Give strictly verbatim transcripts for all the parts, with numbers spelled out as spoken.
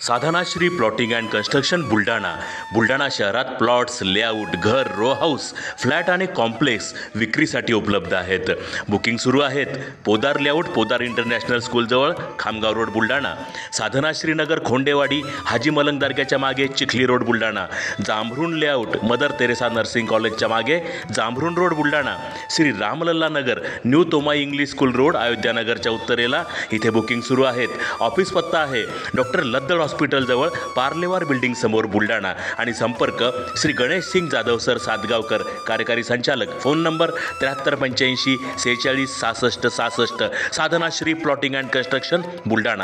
Sadhanashri plotting and construction Buldhana Buldhana शहरात plots, layout, घर, row house, flat आणि कॉम्प्लेक्स विक्रीसाठी उपलब्ध आहेत. बुकिंग सुरू आहेत. पोदार लेआउट, पोदार इंटरनॅशनल स्कूलजवळ, खामगाव रोड, बुलढाणा. साधनाश्री नगर, खोंडेवाडी, हाजी मलंग दर्ग्याच्या मागे, Chikhli road, Buldhana. Jambhrun layout, mother Teresa nursing कॉलेजच्या मागे, Jambhrun road, Buldhana. Shri Ramlalla Nagar, new Tomai English school road, Ayodhya नगरच्या उत्तरेला. इथे बुकिंग सुरू आहेत. ऑफिस पत्ता आहे डॉक्टर लद्दड हॉस्पिटलजवळ, पार्लेवार बिल्डिंग समोर, बुलढाणा. आणि संपर्क श्री गणेश सिंग जाधव सर सातगावकर, कार्यकारी संचालक. फोन नंबर त्र्याहत्तर पंच्याऐंशी सेहेचाळीस सहासष्ट सहासष्ट. Sadhanashri plotting and construction Buldhana.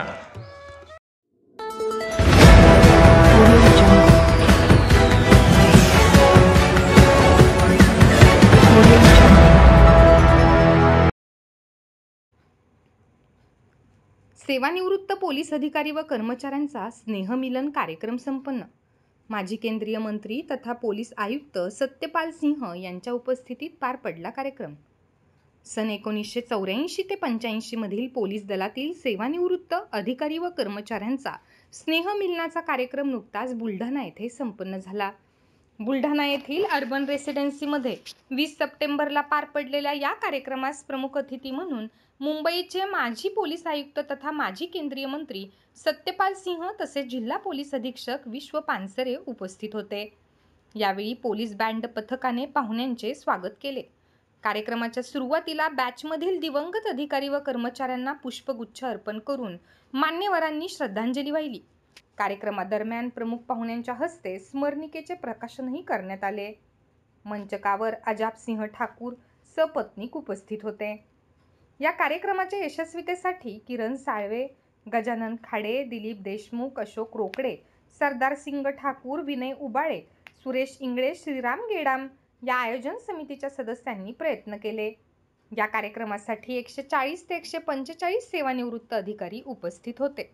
सेवानिवृत्त पोलीस अधिकारी व कर्मचाऱ्यांचा स्नेहमिलन कार्यक्रम संपन्न. माजी केंद्रीय मंत्री तथा पोलीस आयुक्त सत्यपाल सिंह यांच्या उपस्थितीत पार पडला कार्यक्रम. सन एकोणीसशे चौऱ्याऐंशी ते पंच्याऐंशी मधील पोलीस दलातील सेवानिवृत्त अधिकारी व कर्मचाऱ्यांचा स्नेहमिलनाचा कार्यक्रम नुकताच बुलढाणा येथे संपन्न झाला. बुलढाणा येथील अर्बन रेसिडेन्सीमध्ये वीस सप्टेंबरला पार पडलेल्या या कार्यक्रमास प्रमुख अतिथी म्हणून मुंबईचे माजी पोलीस आयुक्त तथा माजी केंद्रीय मंत्री सत्यपाल सिंह तसेच जिल्हा पोलीस अधीक्षक विश्व पानसरे उपस्थित होते. यावेळी पोलीस बँड पथकाने पाहुण्यांचे स्वागत केले. कार्यक्रमाच्या सुरुवातीला बॅचमधील दिवंगत अधिकारी व कर्मचाऱ्यांना पुष्पगुच्छ अर्पण करून मान्यवरांनी श्रद्धांजली वाहिली. कार्यक्रमादरम्यान प्रमुख पाहुण्यांच्या हस्ते स्मरणिकेचे प्रकाशनही करण्यात आले. मंचकावर अजाबसिंह ठाकूर सपत्नीक उपस्थित होते. या कार्यक्रमाच्या यशस्वीतेसाठी किरण साळवे, गजानन खाडे, दिलीप देशमुख, अशोक रोकडे, सरदार सिंग ठाकूर, विनय उबाळे, सुरेश इंगळे, श्रीराम गेडाम या आयोजन समितीच्या सदस्यांनी प्रयत्न केले. या कार्यक्रमासाठी एकशे चाळीस ते एकशे पंचेचाळीस सेवानिवृत्त अधिकारी उपस्थित होते.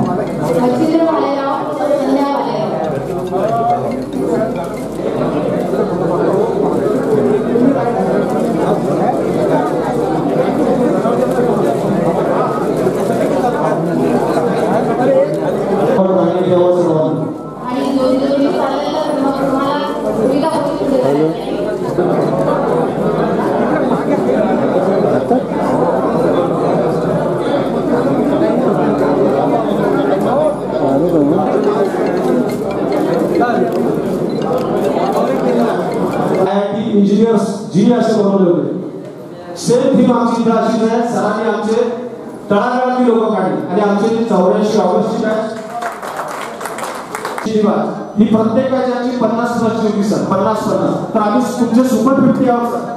इंजिनियर्स जी असे बनवले होते. सेम थीम आमची इथे अशीच आहे. सरांनी आमचे तळागाळातली लोक काढली आणि आमचे जी चौऱ्याऐंशी ऑगस्टची बॅच ही प्रत्येक बॅचची पन्नास वर्ष होती सर. पन्नास पन्नास तर आम्ही तुमचे सुपर फिफ्टी आहोत सर.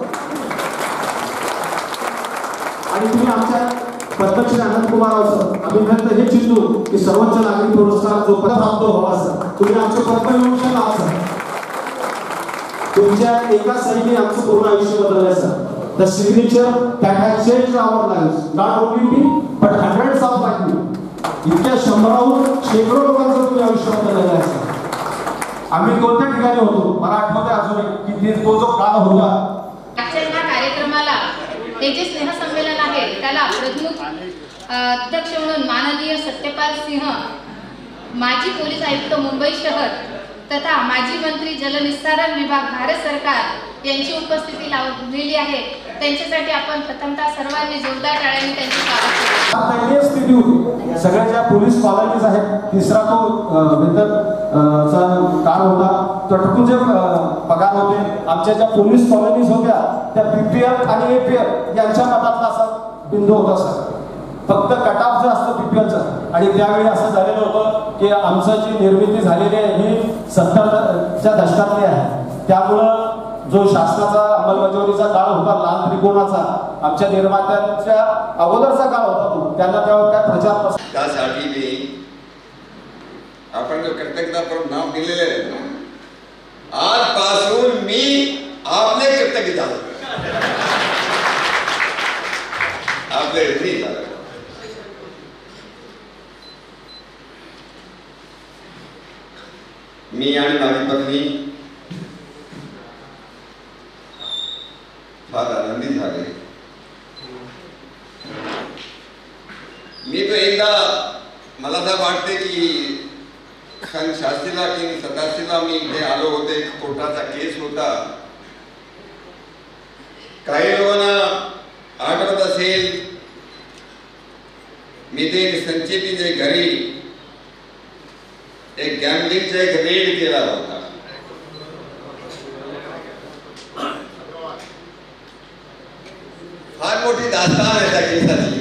आणि तुम्ही आमच्या पद्मश्री आनंद कुमार आहोत सर. आम्ही फक्त हे चिंतू की सर्वोच्च नागरिक पुरस्कार जो प्राप्त व्हावा सर. तुम्ही आमचे पद्मविभूषण आहात सर. तुमच्या एका सहीने आमचं पूर्ण आयुष्य बदललंय sir. The signature that has changed our lives, not only me, but hundreds of like me. इतक्या शंभराहून शेकडो लोकांचं तुम्ही आयुष्य बदललेलं आहे सर. आम्ही कोणत्या ठिकाणी होतो मला आठवतंय अजून की तो जो काळ होता. आजच्या कार्यक्रमाला हे जे स्नेहसंमेलन आहे त्याला प्रमुख अध्यक्ष म्हणून माननीय सत्यपाल सिंह, माजी पोलीस आयुक्त मुंबई शहर तथा माजी मंत्री जलनिस्सारण विभाग भारत सरकार यांची उपस्थिती लावलेली आहे. त्यांच्यासाठी आपण प्रथमतः सर्वांनी जोरदार टाळ्यांनी त्यांचे स्वागत करूया. स्थिती होती सगळ्या ज्या पोलीस कॉलनीज आहेत. तिसरा तो वेतनचा काळ होता. तटकून जे पगार होते आमच्या ज्या पोलीस कॉलनीज होत्या त्या पीपीएल आणि एपीएल यांच्या मतातला असा बिंदू होता सर. फक्त कट ऑफ जे असतं पीपीएलचं. आणि त्यावेळी असं झालेलं होतं की आमचं जी निर्मिती झालेली आहे ही सत्तरच्या दशकातली आहे. त्यामुळं जो शासनाचा अंमलबजावणीचा काळ होता लाल त्रिकोणाचा, आमच्या निर्मात्यांच्या अगोदरचा काळ होता तो. त्यांना तेव्हा काय प्रचार त्यासाठी मी आपण जो कृतज्ञतापूर्वक नाम दिलेले आहे ना, आजपासून मी आपले कृतज्ञ झालो. आपले ऋणी झालो. मी आणि माझी पत्नी फार आनंदी झाले. मी तो एकदा मला तर वाटते की सन शहाऐंशीला की सताशीला मी इथे आलो होते, एक कोर्टाचा केस होता. काही लोकांना आठवत असेल, मी ते संचितीचे घरी एक गॅम्बलिंगचा एक रेड केला होता. फार मोठी दास्तान आहे त्या केसाची.